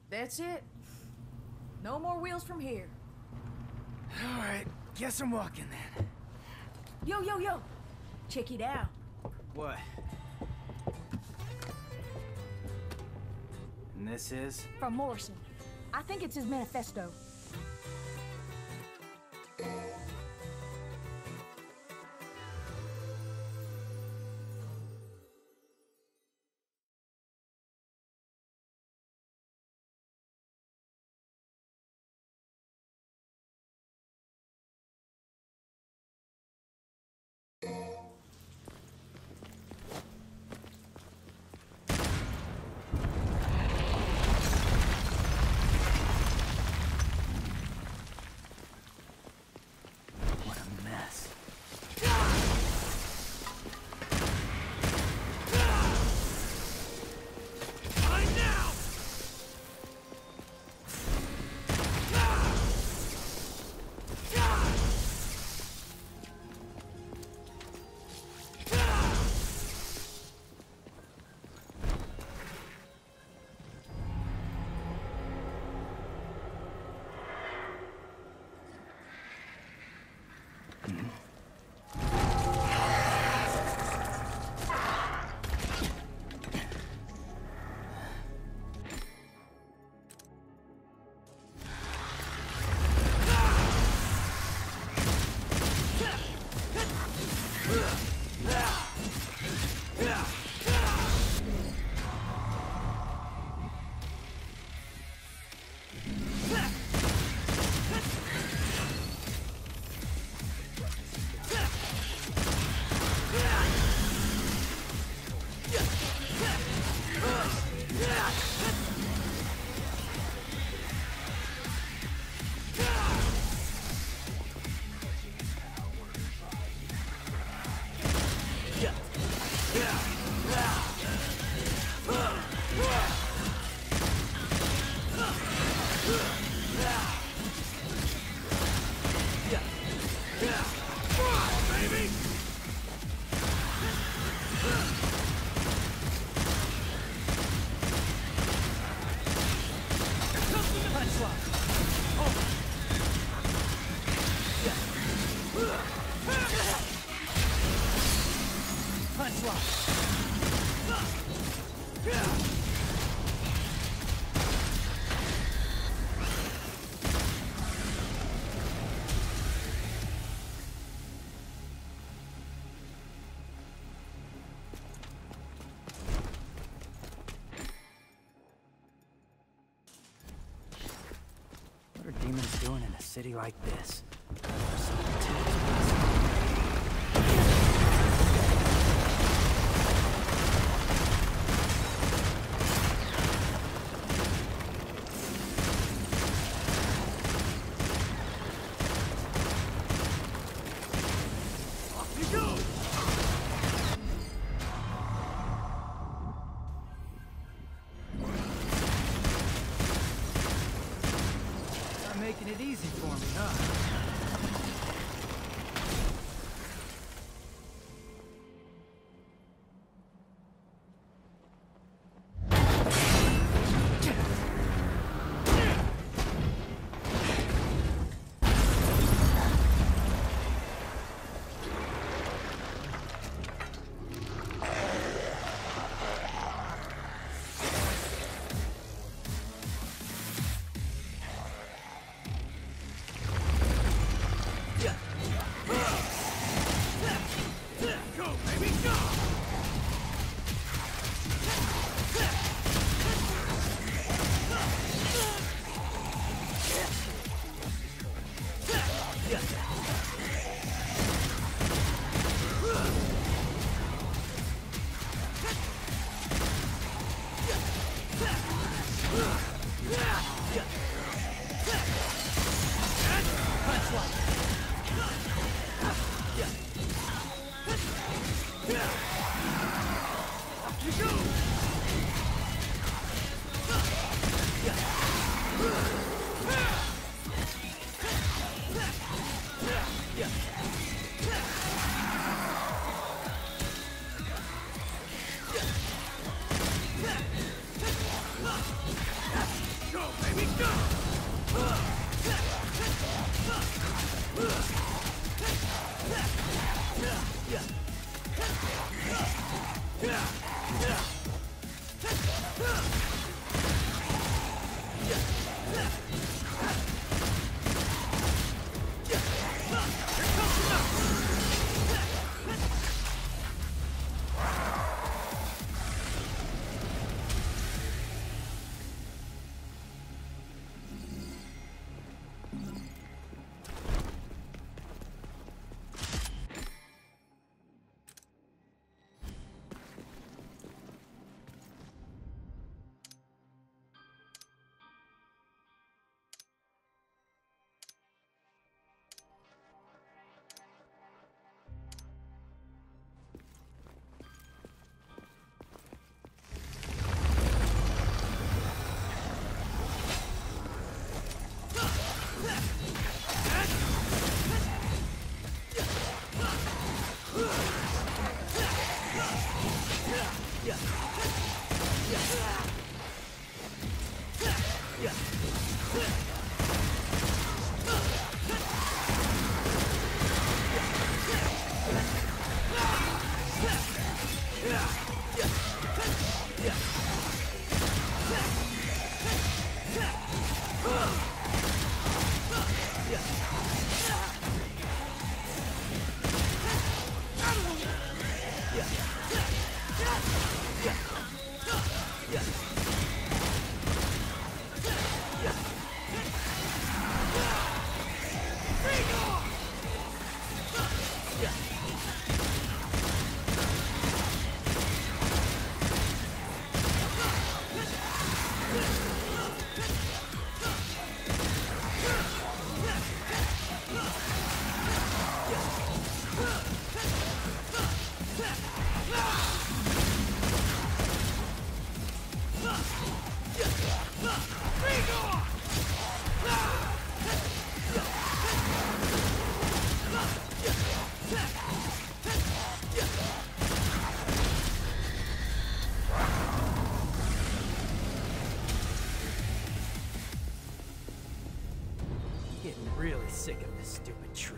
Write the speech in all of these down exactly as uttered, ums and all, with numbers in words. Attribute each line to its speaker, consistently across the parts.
Speaker 1: That's it. No more wheels from here.
Speaker 2: All right, guess I'm walking then.
Speaker 1: Yo, yo, yo! Check it out.
Speaker 2: What? And this is?
Speaker 1: From Morrison. I think it's his manifesto.
Speaker 2: What are demons doing in a city like this? Making it easy for me, huh? Getting really sick of this stupid tree.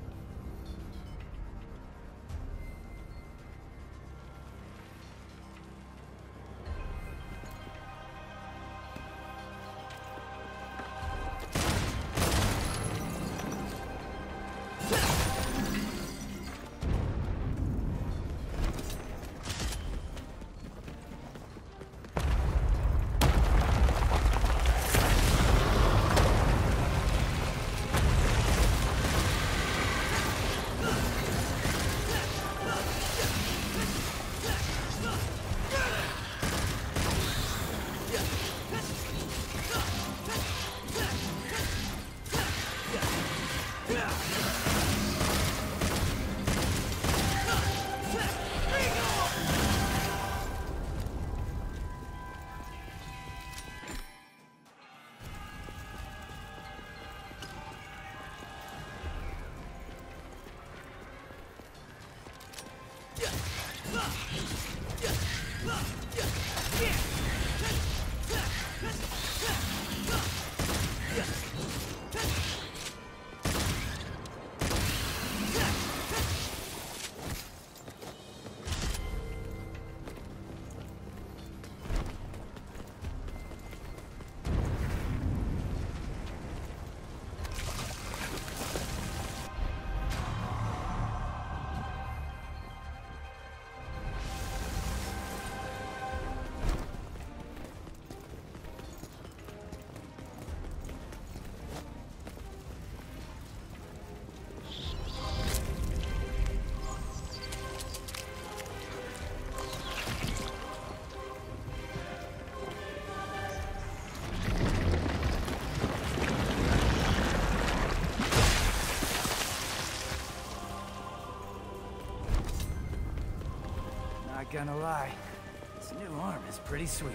Speaker 2: Not gonna lie, this new arm is pretty sweet.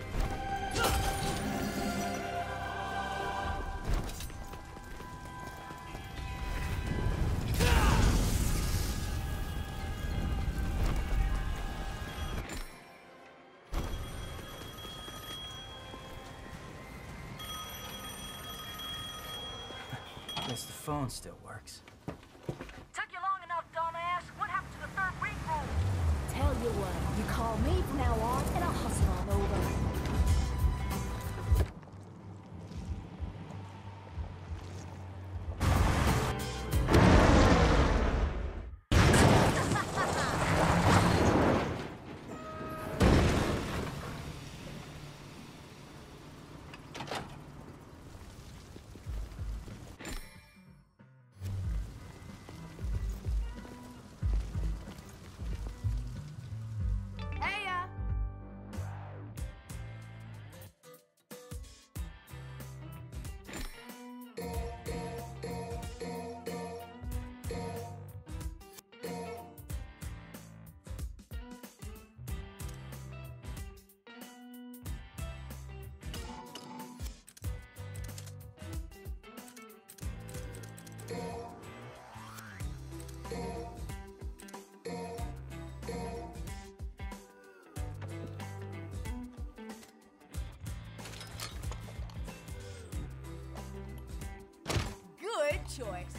Speaker 2: Guess the phone still works.
Speaker 3: Took you long enough, dumbass. What happened to the third ring roll?
Speaker 1: Tell you what, you call me from now on, and I'll hustle on over. choice.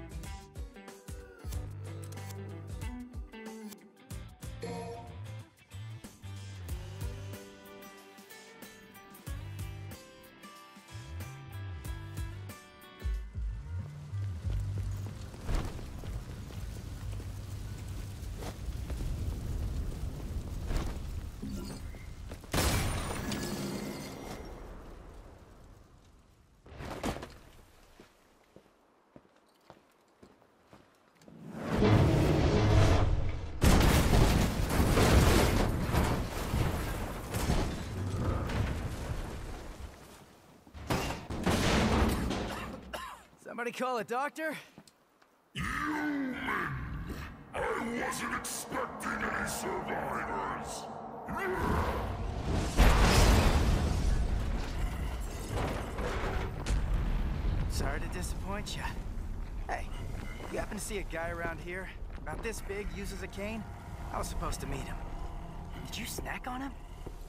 Speaker 2: Somebody call a doctor?
Speaker 4: Human! I wasn't expecting any survivors!
Speaker 2: Sorry to disappoint you. Hey, you happen to see a guy around here? About this big, uses a cane? I was supposed to meet him. Did you snack on him?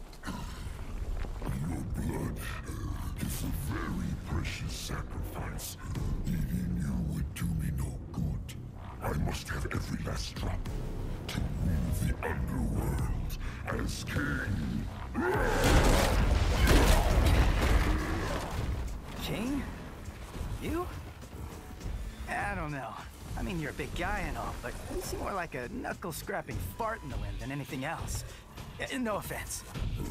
Speaker 4: Your blood is a very precious sacrifice. Eating you would do me no good. I must have every last drop to rule the underworld as king.
Speaker 2: King? You? I don't know. I mean, you're a big guy and all, but you seem more like a knuckle-scrapping fart in the wind than anything else. Uh, No offense.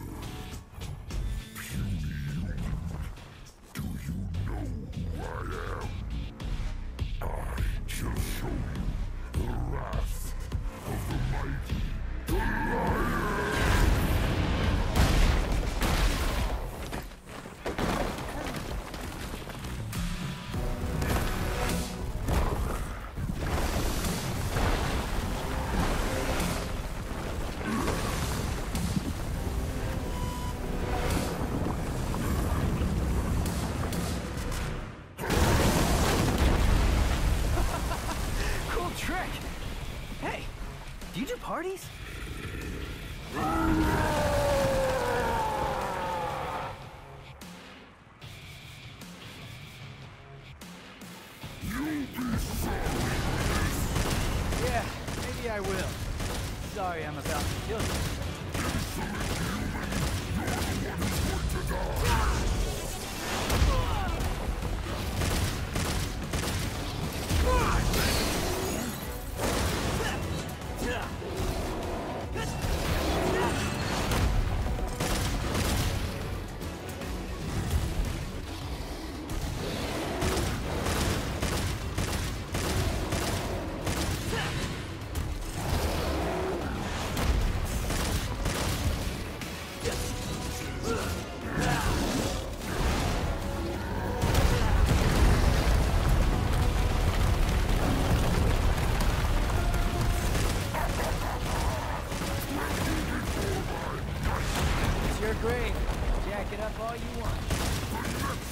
Speaker 4: Puny human, do you know who I am? I shall show you the wrath of the mighty Goliath!
Speaker 2: Cool trick! Hey, do you do parties? Yeah, maybe I will. Sorry I'm about to kill you. It's your grave. Jack it up all you want.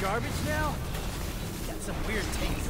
Speaker 2: garbage now? Got some weird taste.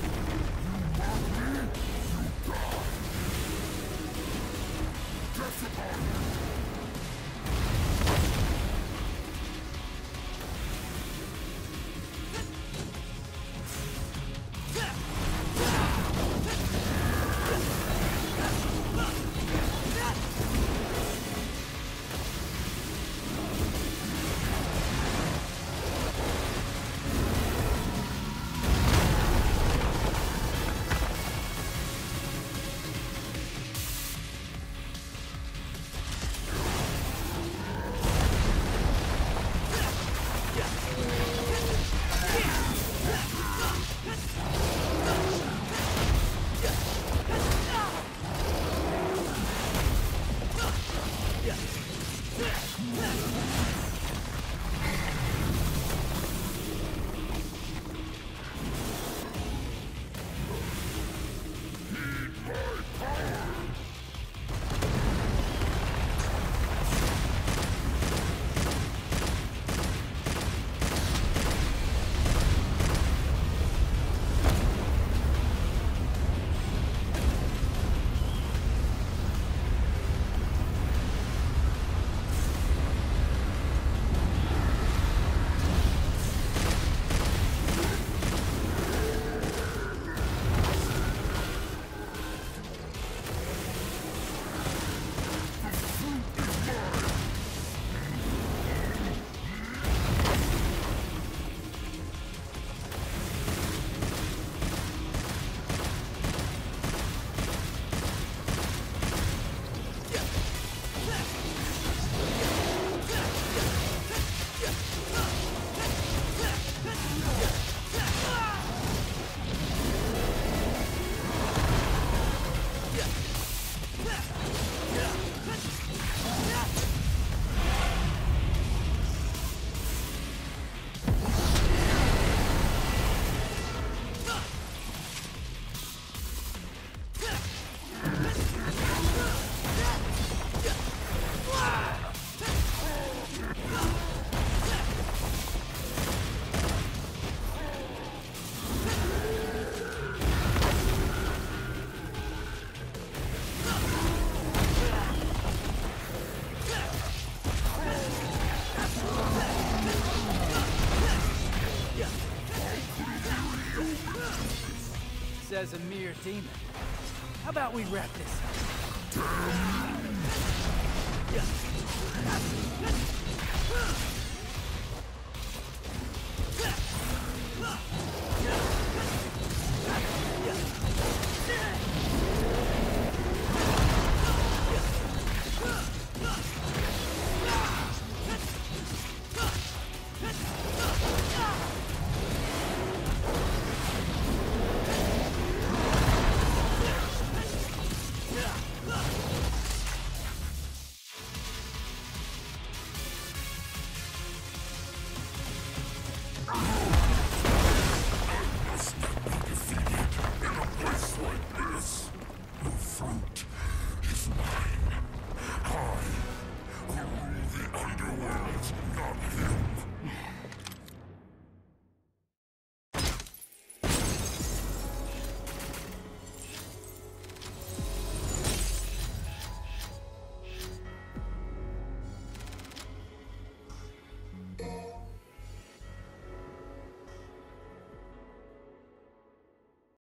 Speaker 2: As a mere demon. How about we wrap this up?
Speaker 4: Fruit